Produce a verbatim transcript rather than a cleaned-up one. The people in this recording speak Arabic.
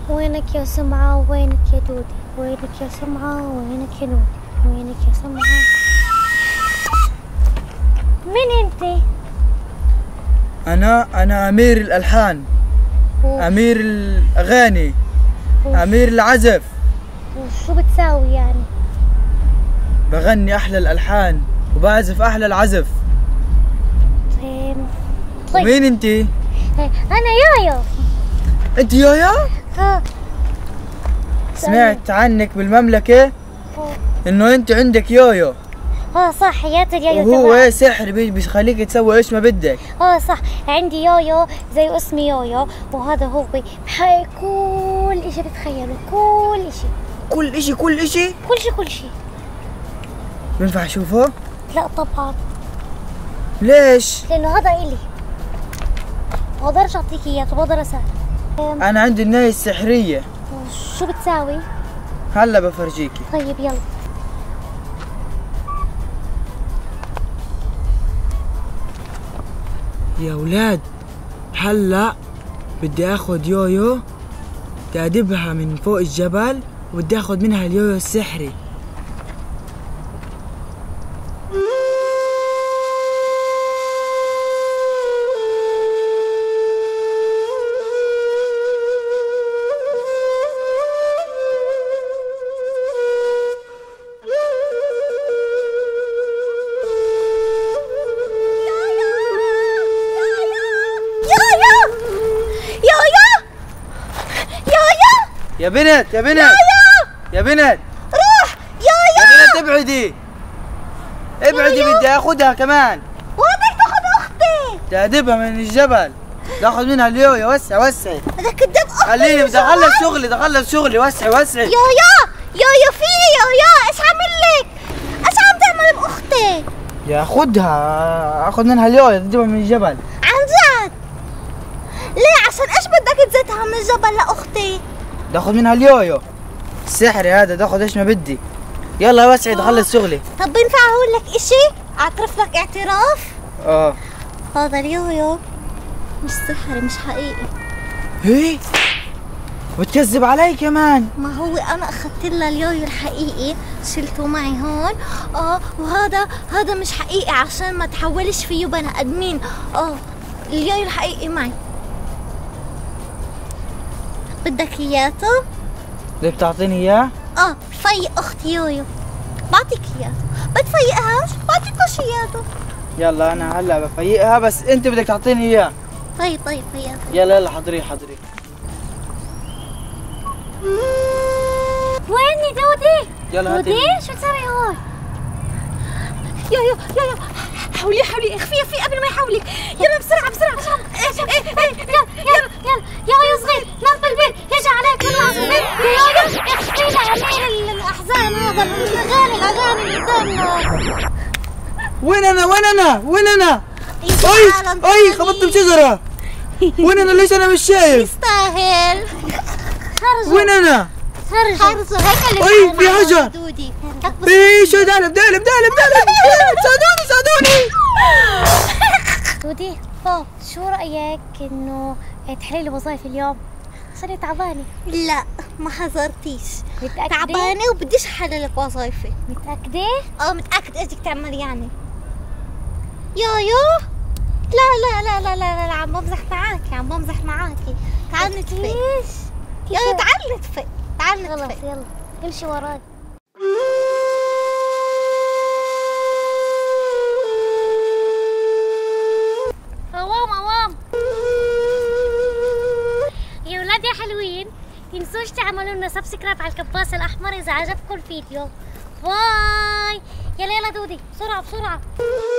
وينك يا سمعة وينك يا دودي؟ وينك يا سمعة وينك يا دودي؟ وينك يا سمعة؟ مين انت؟ انا انا امير الالحان، امير الاغاني، امير العزف. وشو بتساوي يعني؟ بغني احلى الالحان وبعزف احلى العزف. طيب طيب مين انت؟ انا يايا. انت يايا؟ ها سمعت عنك بالمملكة انه انت عندك يايا. اه صح، حياة اليايو وهو ايه سحر بيخليك تسوي ايش ما بدك. اه صح، عندي يايو زي اسمي يايو، وهذا هو بحقق كل اشي تتخيله، كل اشي كل اشي كل اشي كل شي كل شي. بينفع اشوفه؟ لا طبعا. ليش؟ لانه هذا الي، ما بقدرش اعطيك اياه، بقدر اساعدك. انا عندي الناية السحرية. شو بتساوي؟ هلا بفرجيكي. طيب يلا. يا ولاد هلا بدي اخذ يويو، بدي ادبها من فوق الجبل وبدي اخذ منها اليويو السحري. يا بنت يا بنت يا بنت روح يا يا بنت ابعدي ابعدي، بدي اخذها كمان. وهدك تاخذ اختي؟ بدي ادبها من الجبل، باخذ منها اليويو. وسعي وسعي، بدك تدب اختي؟ خليني بدي اخلص شغلي، بدي اخلص شغلي. وسعي وسعي. يا يا يا يا في يا يا ايش عامل لك؟ ايش عم تعمل باختي؟ يا خدها، اخذ منها اليويو ادبها من الجبل. عن جد؟ ليه؟ عشان ايش بدك تزتها من الجبل لاختي؟ بدي اخذ منها اليويو السحري هذا، بدي اخذ ايش ما بدي. يلا وسعي بدي اخلص شغلي. طب بينفع اقول لك اشي؟ اعترف لك اعتراف؟ اه هذا اليويو مش سحري، مش حقيقي. ايه؟ وتكذب علي كمان؟ ما هو انا اخذت لها اليويو الحقيقي، شلته معي هون. اه وهذا هذا مش حقيقي عشان ما تحولش فيه بني ادمين. اه اليويو الحقيقي معي. بدك اياته؟ بدك تعطيني اياه؟ اه فيق اختي يويو، بعطيك اياه. بتفيقهاش بعطيكش اياته. يلا انا هلا بفيقها، بس انت بدك تعطيني اياه. طيب طيب فيقها. يلا يلا حضري حضري. ويني دودي؟ يلا هاتي. دودي شو تسوي هون؟ يا يا يا يا حولي حولي اخفي في قبل ما يحولك. يلا بسرعه بسرعه. ايه ايه ايه يلا يلا يلا يا يا صغير نط بالبيت، يجي عليك العصر. يا يا اخفي لي امير الاحزان هذا، الاغاني الاغاني اللي قدامنا. وين انا وين انا وين انا؟ اي اي خبطت بشجره. وين انا؟ ليش انا مش شايف؟ يستاهل. خرجوا. وين انا؟ خرجوا خرجوا هيك اللي اي في حاجه. دودي في شو؟ دالب دالب دالب دالب ساعدوني ساعدوني. دودي فوق، شو رايك انه تحلي لي وظائف اليوم؟ صرت تعبانه. لا ما حذرتيش. متأكدة؟ تعبانه وبديش احللك وظايفي. متأكدة؟ اه متأكدة. ايش بدك تعملي يعني؟ يا يا لا لا لا لا لا لا عم بمزح معاكي، عم بمزح معاكي. تعال نتفق. يا تعال نتفق، تعال نتفق. خلص يلا امشي وراي. قوام قوام يا ولاد يا حلوين، تنسوش تعملوا لنا سبسكرايب على الكباس الاحمر اذا عجبكم الفيديو. باي. يلا يلا دودي بسرعه بسرعه.